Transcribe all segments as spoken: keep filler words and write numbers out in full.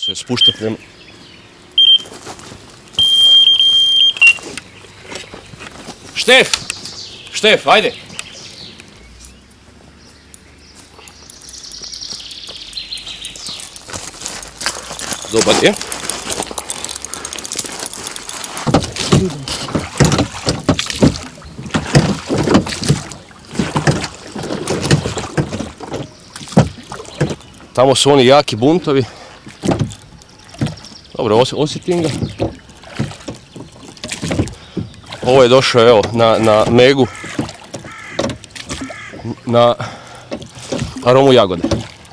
se spušta prema... Štef! Štef, ajde! Dobar je. Tamo su oni jaki buntovi. Dobro, osjetim ga. Ovo je došao, evo, na, na megu. Na aromu jagode.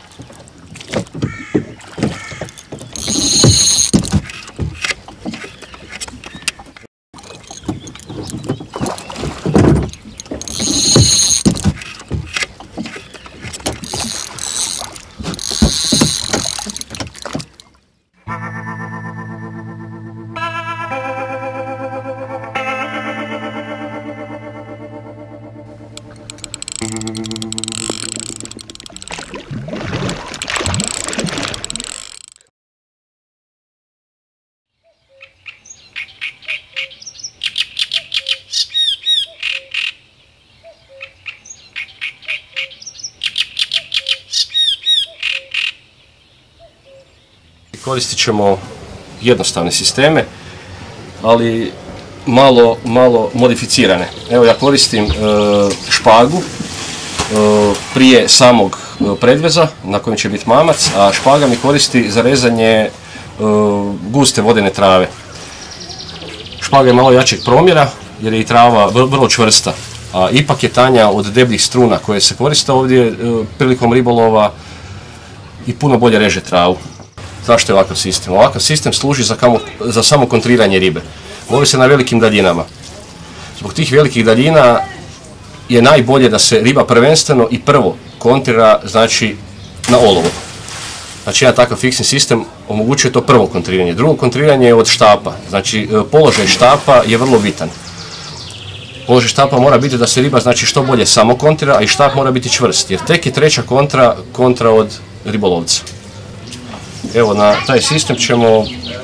Koristit ćemo jednostavne sisteme, ali malo, malo modificirane. Evo, ja koristim e, špagu e, prije samog predveza na kojem će biti mamac, a špaga mi koristi za rezanje e, guste vodene trave. Špaga je malo jačeg promjera jer je i trava vrlo čvrsta, a ipak je tanja od debljih struna koje se koriste ovdje e, prilikom ribolova i puno bolje reže travu. Zašto je ovakav sistem? Ovakav sistem služi za, kamo, za samo kontriranje ribe. Lovi se na velikim daljinama. Zbog tih velikih daljina je najbolje da se riba prvenstveno i prvo kontrira, znači, na olovo. Znači, jedan takav fiksni sistem omogućuje to prvo kontriranje. Drugo kontriranje je od štapa. Znači, položaj štapa je vrlo bitan. Položaj štapa mora biti da se riba, znači, što bolje samo kontrira, a i štap mora biti čvrst, jer tek je treća kontra, kontra od ribolovca. Evo, na taj sistem ćemo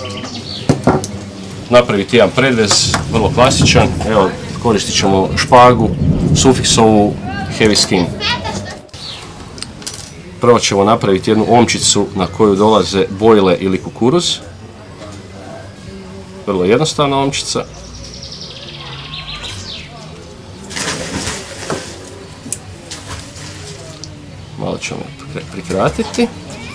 napraviti jedan predvez, vrlo klasičan. Evo, koristit ćemo špagu, Sufixovu Heavy Skin. Prvo ćemo napraviti jednu omčicu na koju dolaze bojle ili kukuruz. Vrlo jednostavna omčica. Malo ćemo prikratiti.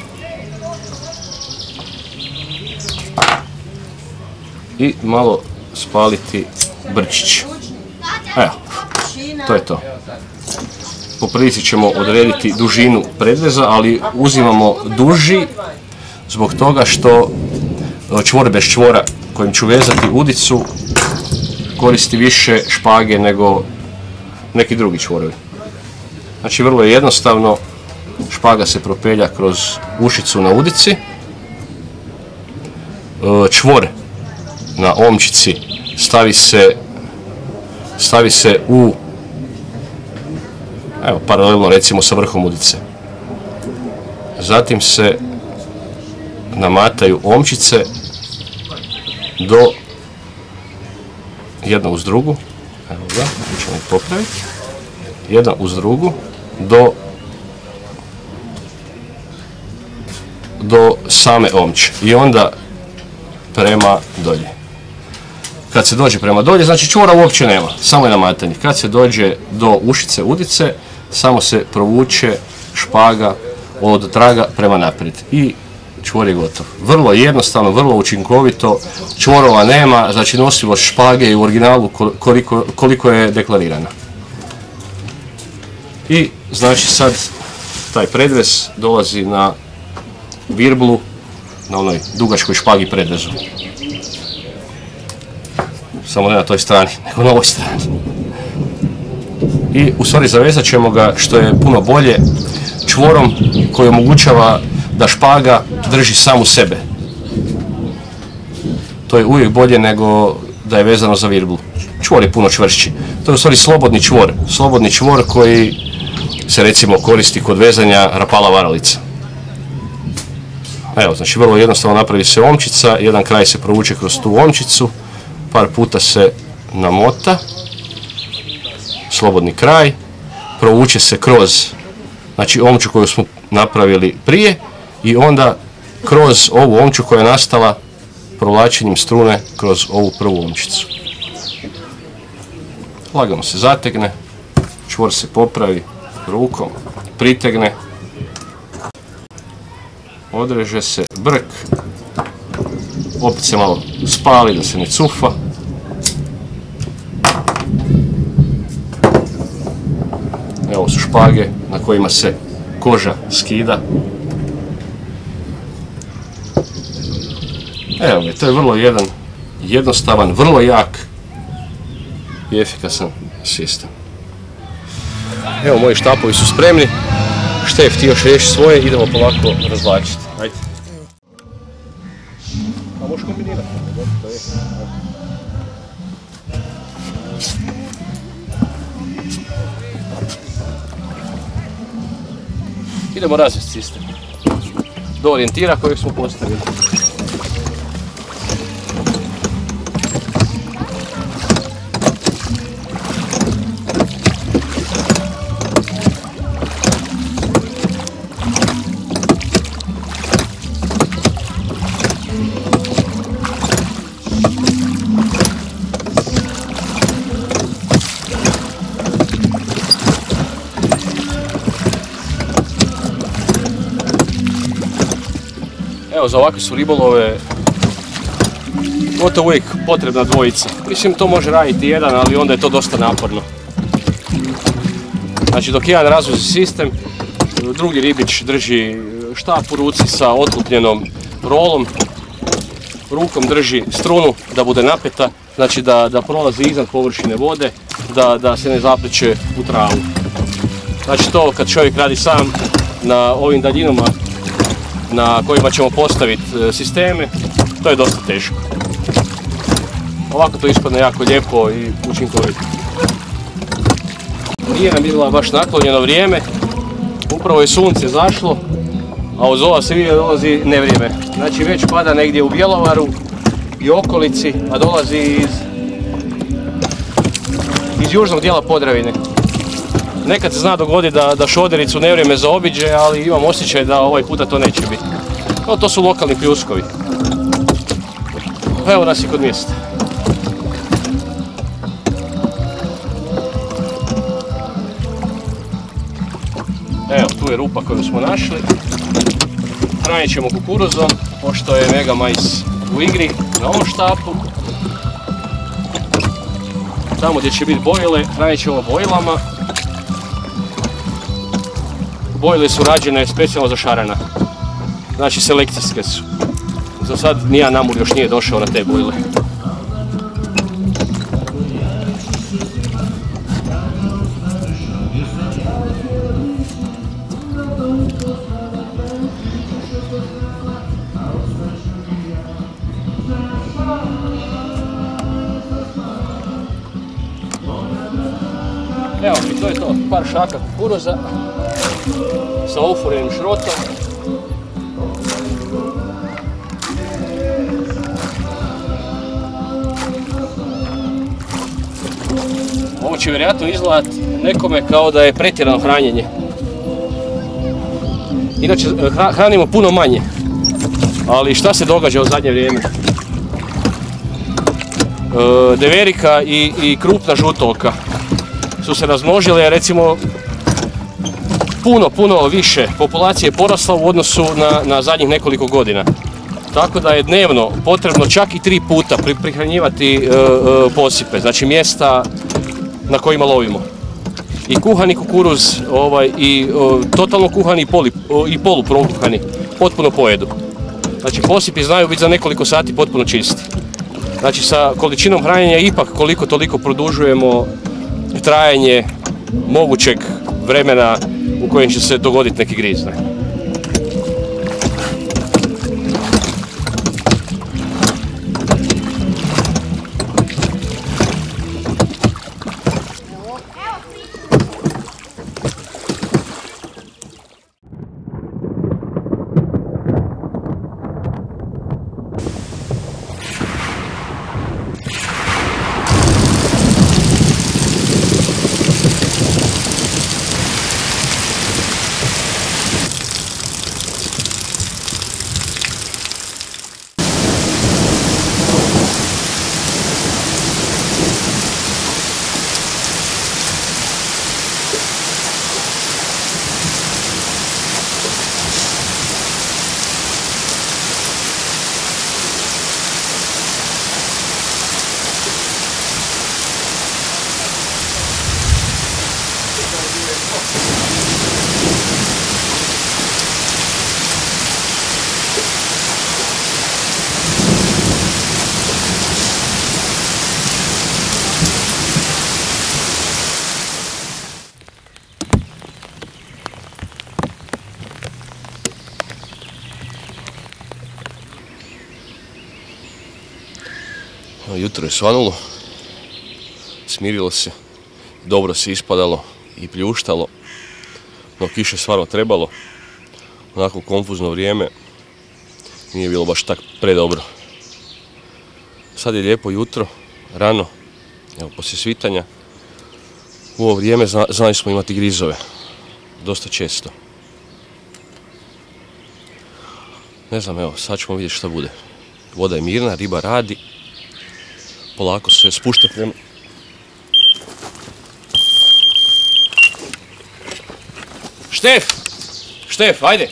I malo spaliti brčić. Evo, to je to. Po prilici ćemo odrediti dužinu predveza, ali uzimamo duži zbog toga što čvor bez čvora kojim ću vezati udicu koristi više špage nego neki drugi čvorovi. Znači, vrlo je jednostavno, špaga se propelja kroz ušicu na udici, čvor na omčici stavi se, stavi se u, evo, paralelno recimo sa vrhom udice. Zatim se namataju omčice do jedna uz drugu, evo ga, ćemo ih popraviti, jedna uz drugu do do same omče i onda prema dolje. Kad se dođe prema dolje, znači čvora uopće nema, samo je namatanje. Kad se dođe do ušice udice, samo se provuče špaga od traga prema naprijed i čvor je gotov. Vrlo jednostavno, vrlo učinkovito, čvorova nema, znači nosivost špage je u originalu koliko, koliko je deklarirana. I znači sad taj predvez dolazi na virblu, na onoj dugačkoj špagi predvezu. Samo ne na toj strani, nego na ovoj strani. I u stvari zavezat ćemo ga, što je puno bolje, čvorom koji omogućava da špaga drži samu sebe. To je uvijek bolje nego da je vezano za virblu. Čvor je puno čvršći. To je u stvari slobodni čvor. Slobodni čvor koji se recimo koristi kod vezanja rapala varalica. Evo, znači vrlo jednostavno napravi se omčica, jedan kraj se provuče kroz tu omčicu, par puta se namota, slobodni kraj, provuče se kroz, znači, omču koju smo napravili prije i onda kroz ovu omču koja je nastala provlačenjem strune kroz ovu prvu omčicu. Lagano se zategne, čvor se popravi rukom, pritegne, odreže se brk, opet se malo spali da se ne cufa. Evo su špage na kojima se koža skida. Evo ga, to je vrlo jedan jednostavan, vrlo jak i efikasan sistem. Evo, moji štapovi su spremni. Štef, ti još riješi svoje, idemo polako razvlačiti. Ajde. A možeš kombinirati. To je. Idemo razvesti sistem do orijentira kojeg smo postavili. Evo, za ovakve su ribolove gotovo uvijek potrebna dvojica. Mislim, to može raditi jedan, ali onda je to dosta naporno. Znači, dok jedan razvozi sistem, drugi ribič drži štap u ruci sa otkupljenom rolom, rukom drži strunu da bude napeta, znači da, da prolazi iznad površine vode, da, da se ne zapliče u travu. Znači, to kad čovjek radi sam na ovim daljinama na kojima ćemo postaviti sisteme, to je dosta teško. Ovako to ispadne jako lijepo i učinkovito. Nije nam bilo baš naklonjeno vrijeme, upravo je sunce zašlo, a uz ova se vidi da dolazi nevrijeme. Znači već pada negdje u Bjelovaru i okolici, a dolazi iz, iz južnog dijela Podravine. Nekad se zna dogoditi da, da šodericu nevrijeme zaobiđe, ali imam osjećaj da ovaj puta to neće biti. No, to su lokalni pljuskovi. Evo nas i kod mjesta. Evo, tu je rupa koju smo našli. Hranit ćemo kukuruzom, pošto je mega majs u igri na ovom štapu. Tamo gdje će biti bojile, hranit ćemo bojilama. Bojile su rađene specijalno za šarana, znači selekcijske su. Za sad nijedan namur još nije došao na te bojile. Evo i to je to, par šaka kukuruza sa ofurenim šrotom. Ovo će vjerojatno izgledati nekome kao da je pretjerano hranjenje. Inače hranimo puno manje, ali šta se događa u zadnje vrijeme? E, deverika i, i krupna žutoka su se razmnožile, recimo puno, puno više populacije je porasla u odnosu na, na zadnjih nekoliko godina. Tako da je dnevno potrebno čak i tri puta prihranjivati e, e, posipe, znači mjesta na kojima lovimo. I kuhani kukuruz, ovaj, i e, totalno kuhani i, poli, i poluprokuhani, potpuno pojedu. Znači posipi znaju biti za nekoliko sati potpuno čisti. Znači sa količinom hranjenja ipak koliko toliko produžujemo trajanje mogućeg vremena u kojem će se dogoditi neki griz. Ne? No, jutro je svanulo, smirilo se, dobro se ispadalo i pljuštalo, no kiše stvarno trebalo, onako konfuzno vrijeme, nije bilo baš tak predobro. Sad je lijepo jutro, rano, evo poslije svitanja, u ovo vrijeme zna, znali smo imati grizove, dosta često. Ne znam, evo, sad ćemo vidjeti šta bude. Voda je mirna, riba radi, polako se spušta prema... Štef! Štef, ajde!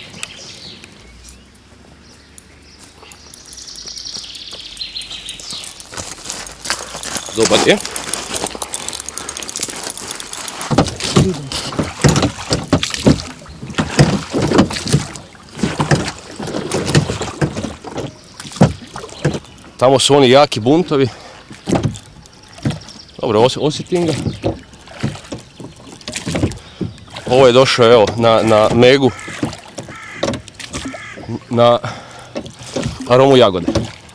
Dobar je. Tamo su oni jaki buntovi. Dobro, osjetim ga. Ovo je došao, evo, na, na megu. Na aromu jagode.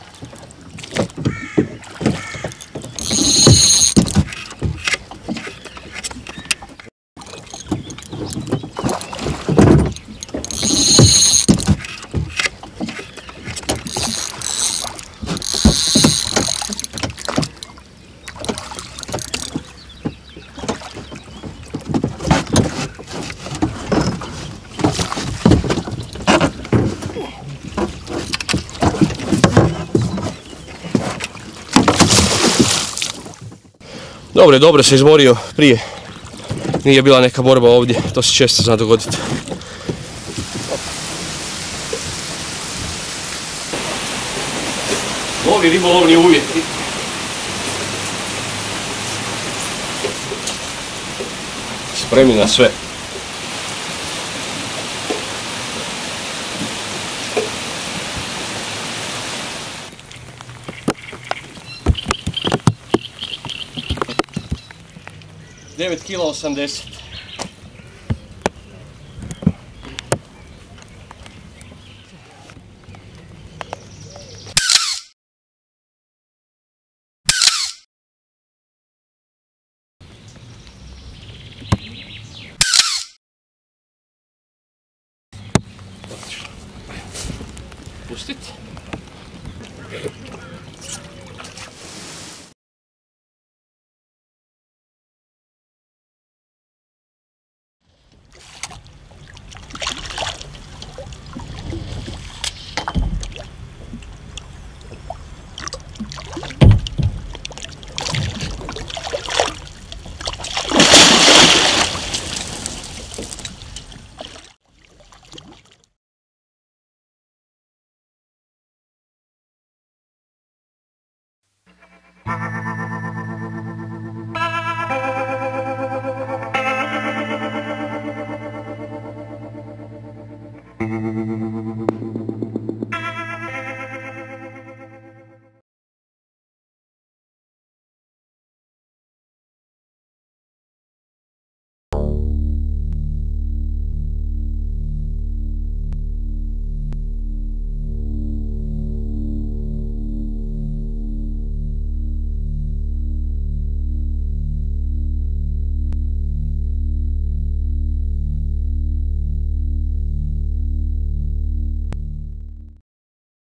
Dobro, dobro se izborio prije. Nije bila neka borba ovdje, to se često zna dogoditi. Lovi ribolovni uvjeti. Spremni na sve. devet kila osamdeset. Pustiti.